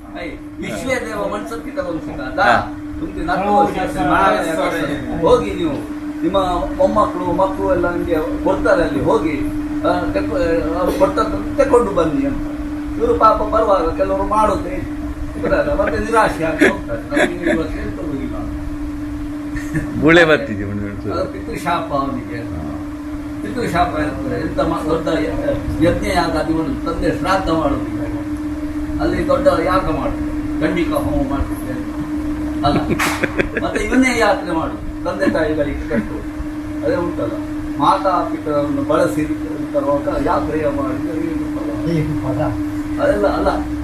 ವಿಶ್ವೇ ದೇವ ಮನ್ಸತ್ತಿ ತಗೊಂಡಿದ್ದ ಹೋಗಿ ನೀವು ನಿಮ್ಮ ಮೊಮ್ಮಕ್ಕಳು ಮಕ್ಕಳು ಎಲ್ಲ ನಿಮಗೆ ಕೊಡ್ತಾರೆ, ಅಲ್ಲಿ ಹೋಗಿ ಕೊಟ್ಟದ್ದು ತಕೊಂಡು ಬನ್ನಿ ಅಂತ. ಇವರು ಪಾಪ ಬರುವಾಗ ಕೆಲವರು ಮಾಡುತ್ತೆ ಬರಲ್ಲ, ಮತ್ತೆ ನಿರಾಶೆ ಆಗಿ ಹೋಗ್ತಾರೆ. ಪಿತೃಶಾಪ, ಅವನಿಗೆ ಪಿತೃಶಾಪ ಇರ್ತದೆ. ಎಂತ ದೊಡ್ಡ ಯಜ್ಞ ಯಾಗ ಇವನು ತಂದೆ ಶ್ರಾದ್ದ ಮಾಡೋದಿಲ್ಲ, ಅಲ್ಲಿ ದೊಡ್ಡ ಯಾಗ ಮಾಡ್ತಾರೆ, ಗಂಡಿಕ ಹೋಮ ಮಾಡ್ತಿದ್ದೆ ಅಲ್ಲ. ಮತ್ತೆ ಇವನ್ನೇ ಯಾತ್ರೆ ಮಾಡು, ತಂದೆ ತಾಯಿಗಳಿಗೆ ಕಟ್ಟು. ಅದೇ ಉಂಟಲ್ಲ, ಮಾತಾ ಪಿತರನ್ನು ಬಳಸಿ ಯಾತ್ರೆಯ ಮಾಡಿದ್ರೆ ಅದೆಲ್ಲ ಅಲ್ಲ.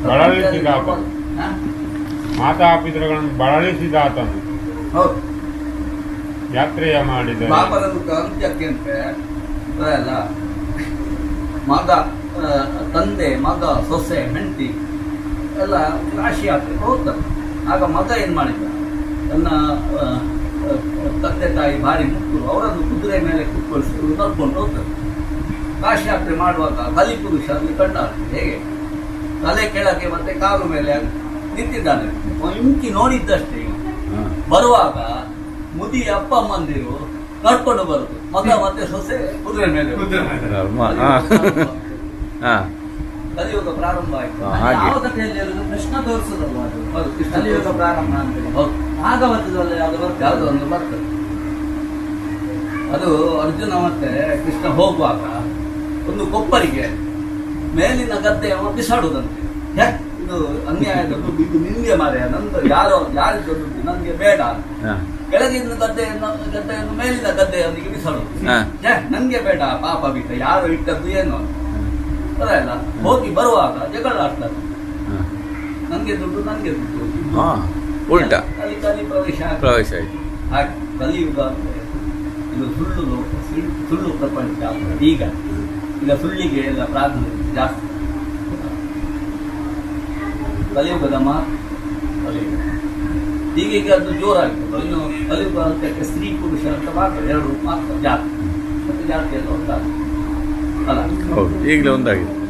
ಮಾತಾ ಪಿತೃಗಳನ್ನು ಬಳಲಿಸಿದಾತನು ಹೌದು, ಯಾತ್ರೆಯ ಮಾಡಿದ ಪಾಪದ ಅಂತ್ಯಕ್ಕೆ ಅಂತ ಅಲ್ಲ. ಮಗ, ತಂದೆ, ಮಗ, ಸೊಸೆ, ಹೆಂಡತಿ ಎಲ್ಲ ರಾಶಿ ಯಾತ್ರೆ ಹೋಗ್ತಾರೆ. ಆಗ ಮಗ ಏನ್ ಮಾಡಿದ, ತನ್ನ ತಂದೆ ತಾಯಿ ಭಾರಿ ಮುಕ್ಕರು, ಅವರನ್ನು ಕುದುರೆ ಮೇಲೆ ಕುತ್ಕೊಳಿಸಿ ನಡ್ಕೊಂಡು ಹೋಗ್ತಾರೆ. ಕಾಶಿ ಯಾತ್ರೆ ಮಾಡುವಾಗ ಕಲಿಪುರುಷ ಅಲ್ಲಿ ಕಂಡಾಡ್ತದೆ. ಹೇಗೆ ತಲೆ ಕೆಳಗೆ ಮತ್ತೆ ಕಾಲು ಮೇಲೆ ನಿಂತಿದ್ದಾನೆ, ಇಂಕಿ ನೋಡಿದ್ದಷ್ಟೇ. ಬರುವಾಗ ಮುದಿ ಅಪ್ಪ ಅಮ್ಮಂದಿರು ನಡ್ಕೊಂಡು ಬರುದು, ಮಗ ಮತ್ತೆ ಸೊಸೆ ಕುದುರೆ ಮೇಲೆ. ಕಲಿಯುಗ ಪ್ರಾರಂಭ ಆಯ್ತು. ಯಾವ ಕಥೆಯಲ್ಲಿ ಕೃಷ್ಣ ತೋರಿಸೋದಲ್ವ ಅದು, ಕಲಿಯುಗ ಪ್ರಾರಂಭ ಅಂತ ಭಾಗವತದಲ್ಲಿ ಯಾವ್ದು ಒಂದು ಬರ್ತದೆ. ಅದು ಅರ್ಜುನ ಮತ್ತೆ ಕೃಷ್ಣ ಹೋಗುವಾಗ ಒಂದು ಕೊಪ್ಪರಿಗೆ ಮೇಲಿನ ಗದ್ದೆಯನ್ನು ಬಿಸಾಡುವುದಂತೆ. ಇದು ಅನ್ಯಾಯದ ದುಡ್ಡು, ಇದು ನಿನ್ಗೆ ಮಾರೆಯ, ನಂತರ ಯಾರಿದ್ದು ದುಡ್ಡು ನನ್ಗೆ ಬೇಡ. ಕೆಳಗಿನ ಗದ್ದೆಯನ್ನು ಮೇಲಿನ ಗದ್ದೆಯೊಂದಿಗೆ ಬಿಸಾಡುದು. ನನ್ಗೆ ಬೇಡ, ಪಾಪ ಬಿಟ್ಟ, ಯಾರು ಇಟ್ಟದ್ದು ಏನು ಅಲ್ಲ. ಹೋಗಿ ಬರುವಾಗ ಜಗಳ ಆಡ್ತಾರೆ, ನನ್ಗೆ ದುಡ್ಡು ನನ್ಗೆ ದುಡ್ಡು, ಉಲ್ಟಾ ಕಲಿ ಪ್ರವೇಶ ಆಯ್ತು. ಹಾಗೆ ಕಲಿಯುಗ ಇದು ಸುಳ್ಳು ಪ್ರಪಂಚ. ಈಗ ಸುಳ್ಳಿಗೆ ಎಲ್ಲ ಪ್ರಾರ್ಥನೆ ಜಾಸ್ತಿ. ಕಲಿಯುಗದ ಹೀಗೆ ಅದು ಜೋರಾಗಿತ್ತು. ಇನ್ನು ಕಲಿಯುಗ ಅಂತಕ್ಕೆ ಸ್ತ್ರೀ ಪುರುಷ ಅಂತ ಮಾತ್ರ ಎರಡು ಮಾತ್ರ ಜಾತಿ, ಮತ್ತೆ ಜಾತಿ ಎಲ್ಲ ಒಂದಾಗಿದೆ ಅಲ್ಲ. ಹೌದು, ಈಗಲೇ ಒಂದಾಗಿದೆ.